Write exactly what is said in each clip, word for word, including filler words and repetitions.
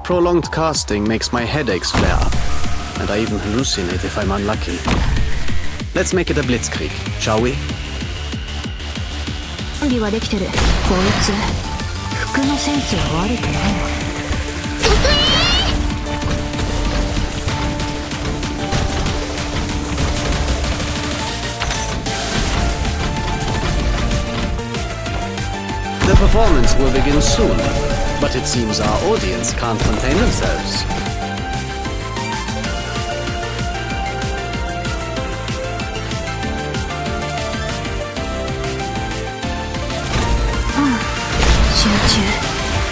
Prolonged casting makes my headaches flare up, and I even hallucinate if I'm unlucky. Let's make it a blitzkrieg, shall we? 準備はできてる。こいつ服のセンスは悪くないな。 The performance will begin soon, but it seems our audience can't contain themselves. Hmm. 集中。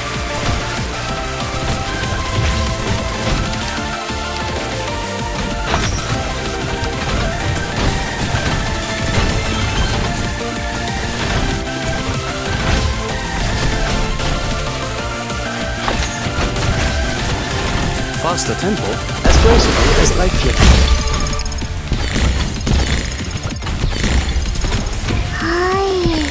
Faster tempo, as graceful as light flip. Hi.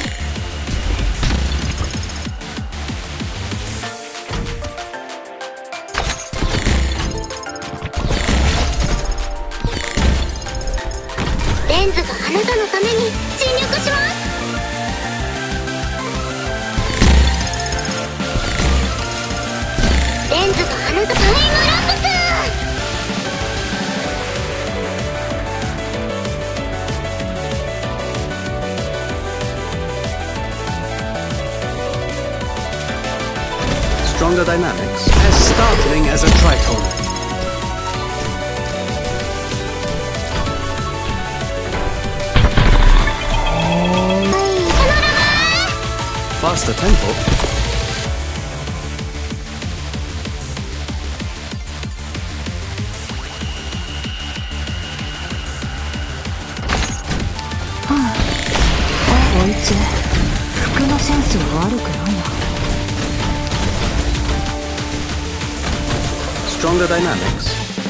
Lens があなたのために尽力します。 レンズがあなたタイムラプス Stronger dynamics, as startling as a tritone. Faster tempo. Stronger dynamics.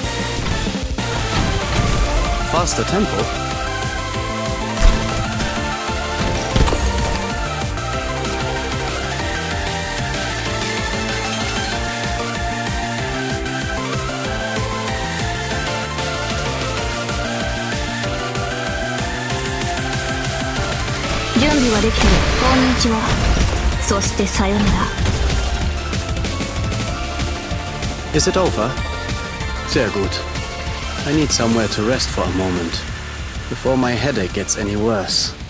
Faster tempo. Is it over? Sehr gut. I need somewhere to rest for a moment, before my headache gets any worse.